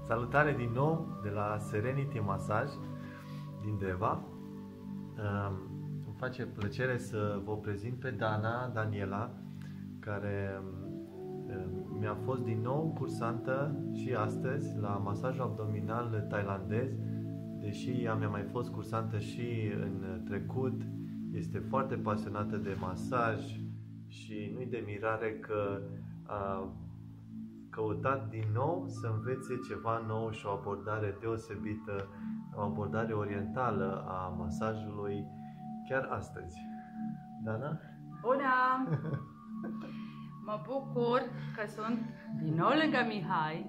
Salutare din nou de la Serenity Massage din Deva. Îmi face plăcere să vă prezint pe Daniela, care mi-a fost din nou cursantă și astăzi la masajul abdominal tailandez. Deși ea mi-a mai fost cursantă și în trecut, este foarte pasionată de masaj și nu-i de mirare că a căutat din nou să învețe ceva nou și o abordare deosebită, o abordare orientală a masajului chiar astăzi. Dana? Bună! Mă bucur că sunt din nou lângă Mihai.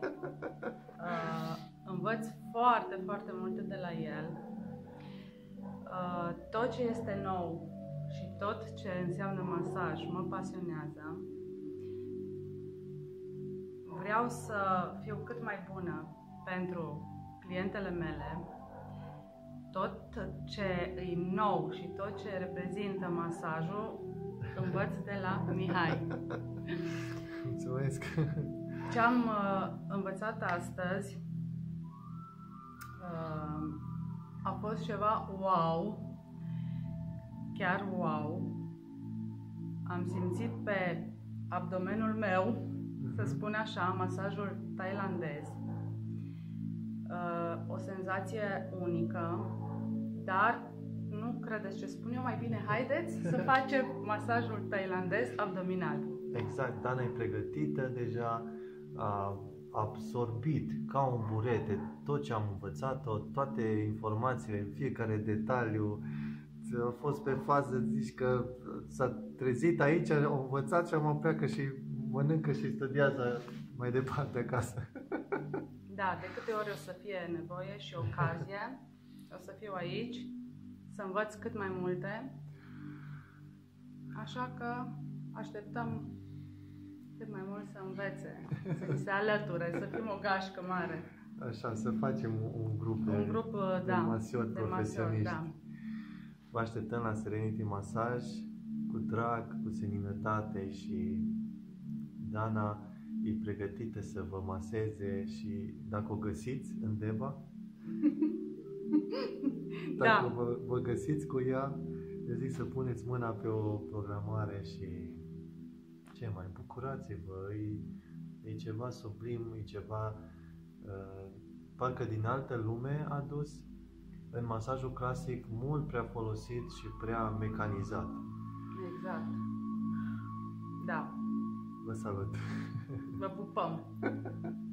Învăț foarte multe de la el. Tot ce este nou și tot ce înseamnă masaj mă pasionează. Vreau să fiu cât mai bună pentru clientele mele. Tot ce e nou și tot ce reprezintă masajul învăț de la Mihai. Mulțumesc! Ce am învățat astăzi a fost ceva wow, chiar wow. Am simțit pe abdomenul meu, să spun așa, masajul tailandez, o senzație unică, dar nu credeți ce spun eu, mai bine haideți să facem masajul tailandez abdominal. Exact, Dana e pregătită deja, a absorbit ca un burete tot ce am învățat, toate informațiile, în fiecare detaliu. A fost pe fază, zici că s-a trezit aici, a învățat și am pleacă și mănâncă și studiază mai departe acasă. Da, de câte ori o să fie nevoie și ocazie, o să fiu aici, să învăț cât mai multe. Așa că așteptăm cât mai mult să învețe, să se alăture, să fim o gașcă mare. Așa, să facem un grup de masiori profesioniști. Da. Vă așteptăm la Serenity Massage cu drag, cu seninătate și Dana e pregătită să vă maseze și dacă o găsiți în Deva, dacă vă găsiți cu ea, eu zic să puneți mâna pe o programare și ce mai, bucurați-vă, e ceva sublim, e ceva parcă din altă lume adus în masajul clasic, mult prea folosit și prea mecanizat. Exact. Da. Vă salut! Vă pupăm!